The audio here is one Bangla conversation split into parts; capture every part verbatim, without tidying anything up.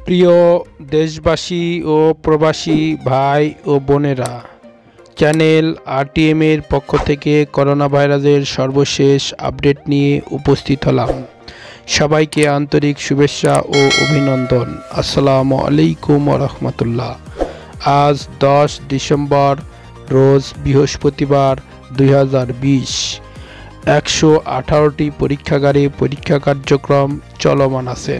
প্রিয় দেশবাসী ও প্রবাসী ভাই ও বোনেরা, চ্যানেল আরটিএম এর পক্ষ থেকে করোনা ভাইরাসের সর্বশেষ আপডেট নিয়ে উপস্থিত হলাম। সবাইকে আন্তরিক শুভেচ্ছা ও অভিনন্দন। আসসালামু আলাইকুম ওয়া রাহমাতুল্লাহ। আজ দশ ডিসেম্বর রোজ বৃহস্পতিবার দুই হাজার বিশ। একশো আঠারোটি পরীক্ষাগারে পরীক্ষা কার্যক্রম চলমান আছেন।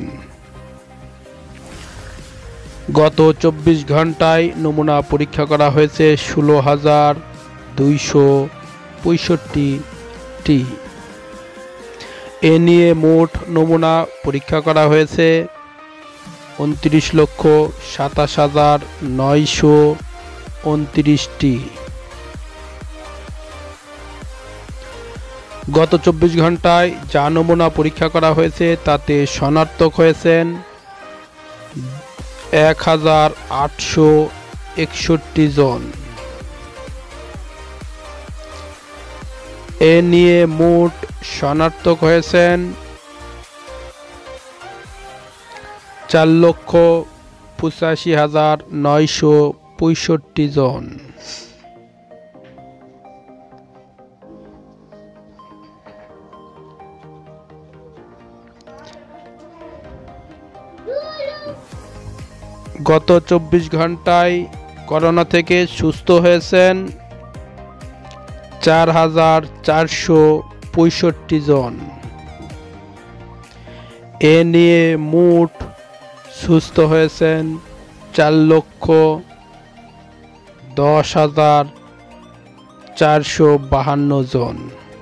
গত চব্বিশ ঘন্টায় নমুনা পরীক্ষা করা হয়েছে ষোলো হাজার দুইশো পঁয়ষট্টিটি। এ নিয়ে মোট নমুনা পরীক্ষা করা হয়েছে উনত্রিশ লক্ষ সাতাশ হাজার নয়শো উনত্রিশটি। গত চব্বিশ ঘন্টায় যা নমুনা পরীক্ষা করা হয়েছে তাতে শনাক্ত হয়েছেন এক হাজার আটশো একষট্টি জন। এ নিয়ে মোট শনাক্ত হয়েছেন চার লক্ষ পঁচাশি হাজার নয়শো পঁয়ষট্টি জন। গত চব্বিশ ঘন্টায় করোনা থেকে সুস্থ হয়েছেন চার হাজার চারশো পঁয়ষট্টি জন। এ নিয়ে মোট সুস্থ হয়েছেন চার লক্ষ দশ হাজার চারশো বাহান্ন জন।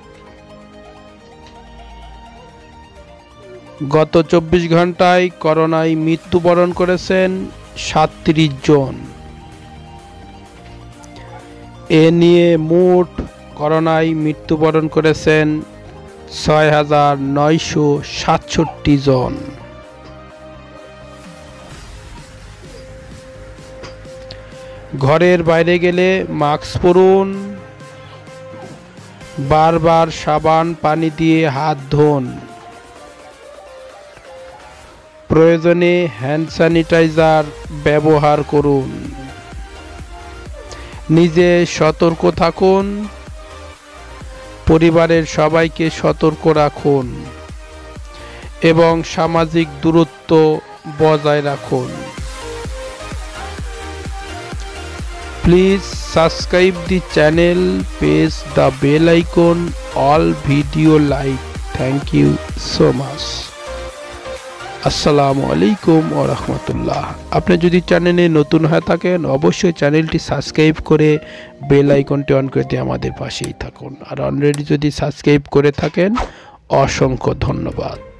গত চব্বিশ ঘন্টায় করোনায় মৃত্যুবরণ করেছেন সাতত্রিশ জন। এ নিয়ে মোট করোনায় মৃত্যুবরণ করেছেন ছয় হাজার নয়শো সাতষট্টি জন। ঘরের বাইরে গেলে মাস্ক পরুন, বারবার সাবান পানি দিয়ে হাত ধুন, প্রয়োজনে হ্যান্ড স্যানিটাইজার ব্যবহার করুন, নিজে সতর্ক থাকুন, পরিবারের সবাইকে সতর্ক রাখুন এবং সামাজিক দূরত্ব বজায় রাখুন। Please subscribe the channel, press the bell icon, all video like. Thank you so much. আসসালামু আলাইকুম ওয়া রাহমাতুল্লাহ। আপনি যদি চ্যানেলে নতুন হয়ে থাকেন অবশ্যই চ্যানেলটি সাবস্ক্রাইব করে বেল আইকনটি অন করে দিয়ে আমাদের পাশেই থাকুন। আর অলরেডি যদি সাবস্ক্রাইব করে থাকেন অসংখ্য ধন্যবাদ।